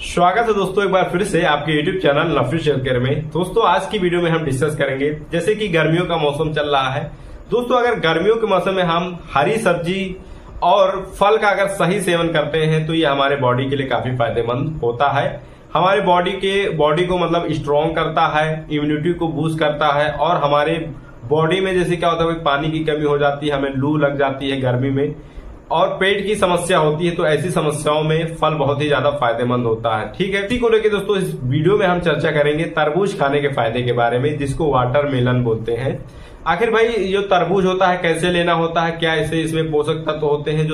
स्वागत है दोस्तों एक बार फिर से आपके YouTube channel Nafees health care में। दोस्तों आज की वीडियो में हम डिस्कस करेंगे, जैसे कि गर्मियों का मौसम चल रहा है। दोस्तों अगर गर्मियों के मौसम में हम हरी सब्जी और फल का अगर सही सेवन करते हैं तो ये हमारे बॉडी के लिए काफी फायदेमंद होता है। हमारे बॉडी को मतलब स्ट्रॉन्ग करता है, इम्यूनिटी को बूस्ट करता है और हमारे बॉडी में जैसे क्या होता है पानी की कमी हो जाती है, हमें लू लग जाती है गर्मी में और पेट की समस्या होती है, तो ऐसी समस्याओं में फल बहुत ही ज्यादा फायदेमंद होता है। ठीक है, इसी को लेकर दोस्तों इस वीडियो में हम चर्चा करेंगे तरबूज खाने के फायदे के बारे में, जिसको वाटरमेलन बोलते हैं। आखिर भाई जो तरबूज होता है कैसे लेना होता है, क्या इसमें पोषक तत्व होते हैं जो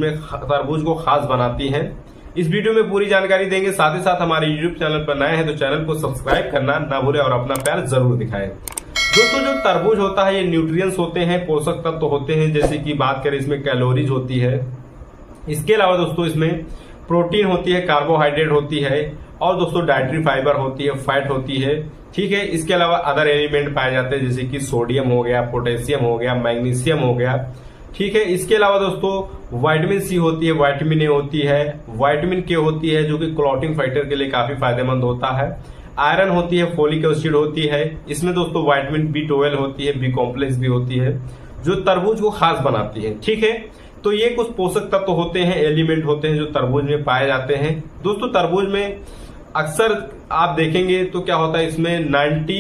तरबूज को खास बनाती हैं, इस वीडियो में पूरी जानकारी देंगे। साथ ही साथ हमारे यूट्यूब चैनल पर नए हैं तो चैनल को सब्सक्राइब करना ना भूलें और अपना प्यार जरूर दिखाएं। दोस्तों जो तरबूज होता है ये न्यूट्रिएंट्स होते हैं, पोषक तत्व होते हैं। जैसे कि बात करें इसमें कैलोरीज होती है, इसके अलावा दोस्तों इसमें प्रोटीन होती है, कार्बोहाइड्रेट होती है और दोस्तों डाइटरी फाइबर होती है, फैट होती है। ठीक है, इसके अलावा अदर एलिमेंट पाए जाते हैं जैसे कि सोडियम हो गया, पोटेशियम हो गया, मैग्नीशियम हो गया। ठीक है, इसके अलावा दोस्तों विटामिन सी होती है, विटामिन ए होती है, विटामिन के होती है जो कि क्लॉटिंग फैक्टर के लिए काफी फायदेमंद होता है। आयरन होती है, फोलिक एसिड होती है, इसमें दोस्तों विटामिन B12 होती है, बी कॉम्प्लेक्स भी होती है जो तरबूज को खास बनाती है। ठीक है, तो ये कुछ पोषक तत्व होते हैं, एलिमेंट होते हैं जो तरबूज में पाए जाते हैं। दोस्तों तरबूज में अक्सर आप देखेंगे तो क्या होता है, इसमें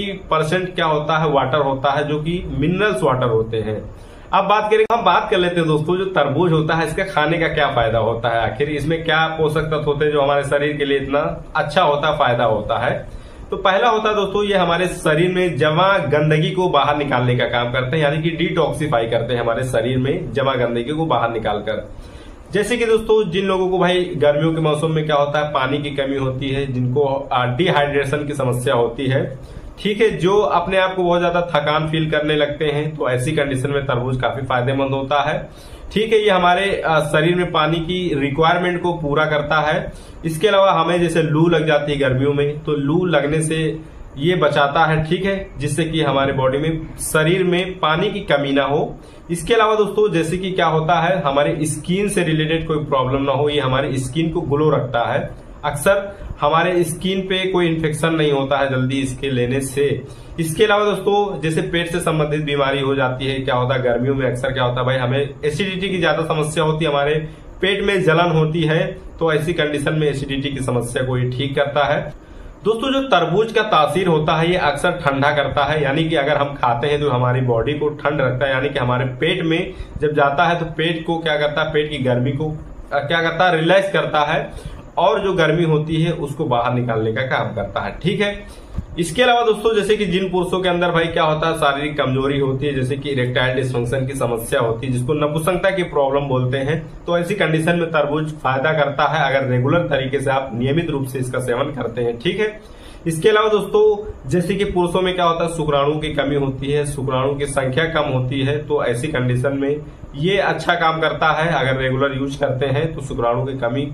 90% क्या होता है वाटर होता है जो कि मिनरल्स वाटर होते हैं। अब हम बात कर लेते हैं दोस्तों जो तरबूज होता है इसका खाने का क्या फायदा होता है, आखिर इसमें क्या पोषक तत्व होते हैं जो हमारे शरीर के लिए इतना अच्छा होता है, फायदा होता है। तो पहला होता है दोस्तों ये हमारे शरीर में जमा गंदगी को बाहर निकालने का काम करते हैं, यानी कि डिटॉक्सिफाई करते हैं हमारे शरीर में जमा गंदगी को बाहर निकालकर। जैसे कि दोस्तों जिन लोगों को भाई गर्मियों के मौसम में क्या होता है पानी की कमी होती है, जिनको डिहाइड्रेशन की समस्या होती है, ठीक है, जो अपने आप को बहुत ज्यादा थकान फील करने लगते हैं, तो ऐसी कंडीशन में तरबूज काफी फायदेमंद होता है। ठीक है, ये हमारे शरीर में पानी की रिक्वायरमेंट को पूरा करता है। इसके अलावा हमें जैसे लू लग जाती है गर्मियों में, तो लू लगने से ये बचाता है। ठीक है, जिससे कि हमारे बॉडी में शरीर में पानी की कमी ना हो। इसके अलावा दोस्तों जैसे कि क्या होता है हमारे स्किन से रिलेटेड कोई प्रॉब्लम ना हो, ये हमारी स्किन को ग्लो रखता है। अक्सर हमारे स्किन पे कोई इन्फेक्शन नहीं होता है जल्दी इसके लेने से। इसके अलावा दोस्तों जैसे पेट से संबंधित बीमारी हो जाती है, क्या होता है गर्मियों में अक्सर क्या होता है भाई हमें एसिडिटी की ज्यादा समस्या होती है, हमारे पेट में जलन होती है, तो ऐसी कंडीशन में एसिडिटी की समस्या को ये ठीक करता है। दोस्तों जो तरबूज का तासीर होता है ये अक्सर ठंडा करता है, यानी कि अगर हम खाते हैं तो हमारी बॉडी को ठंड रखता है, यानी कि हमारे पेट में जब जाता है तो पेट को क्या करता है, पेट की गर्मी को क्या करता है, रिलैक्स करता है और जो गर्मी होती है उसको बाहर निकालने का काम करता है। ठीक है, इसके अलावा दोस्तों जैसे कि जिन पुरुषों के अंदर भाई क्या होता है शारीरिक कमजोरी होती है, जैसे कि इरेक्टाइल डिस्फंक्शन की समस्या होती है, जिसको नपुंसकता की प्रॉब्लम बोलते हैं, तो ऐसी कंडीशन में तरबूज फायदा करता है अगर रेगुलर तरीके से आप नियमित रूप से इसका सेवन करते हैं। ठीक है, इसके अलावा दोस्तों जैसे कि पुरुषों में क्या होता है शुक्राणु की कमी होती है, शुक्राणु की संख्या कम होती है, तो ऐसी कंडीशन में ये अच्छा काम करता है। अगर रेगुलर यूज करते हैं तो शुक्राणु की कमी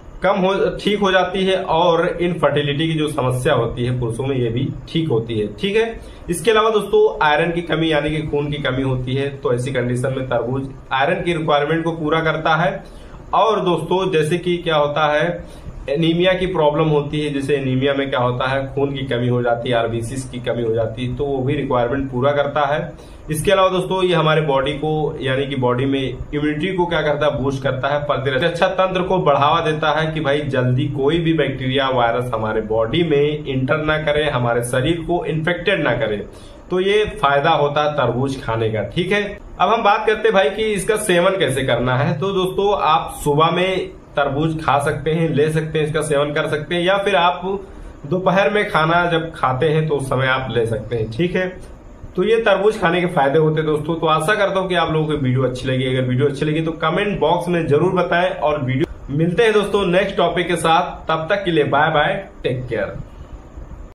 ठीक हो जाती है और इनफर्टिलिटी की जो समस्या होती है पुरुषों में ये भी ठीक होती है। ठीक है, इसके अलावा दोस्तों आयरन की कमी यानी कि खून की कमी होती है, तो ऐसी कंडीशन में तरबूज आयरन की रिक्वायरमेंट को पूरा करता है। और दोस्तों जैसे कि क्या होता है एनीमिया की प्रॉब्लम होती है, जैसे एनीमिया में क्या होता है खून की कमी हो जाती है, आरबीसी की कमी हो जाती है, तो वो भी रिक्वायरमेंट पूरा करता है। इसके अलावा दोस्तों ये हमारे बॉडी को यानी कि बॉडी में इम्यूनिटी को क्या करता है, बूस्ट करता है, प्रतिरक्षा तंत्र को बढ़ावा देता है कि भाई जल्दी कोई भी बैक्टीरिया वायरस हमारे बॉडी में इंटर ना करे, हमारे शरीर को इन्फेक्टेड ना करे, तो ये फायदा होता है तरबूज खाने का। ठीक है, अब हम बात करते हैं भाई कि इसका सेवन कैसे करना है। तो दोस्तों आप सुबह में तरबूज खा सकते हैं, ले सकते हैं, इसका सेवन कर सकते हैं, या फिर आप दोपहर में खाना जब खाते हैं तो उस समय आप ले सकते हैं। ठीक है, तो ये तरबूज खाने के फायदे होते हैं दोस्तों। तो आशा करता हूं कि आप लोगों को वीडियो अच्छी लगी। अगर वीडियो अच्छी लगी तो कमेंट बॉक्स में जरूर बताएं और वीडियो मिलते हैं दोस्तों नेक्स्ट टॉपिक के साथ। तब तक के लिए बाय बाय, टेक केयर।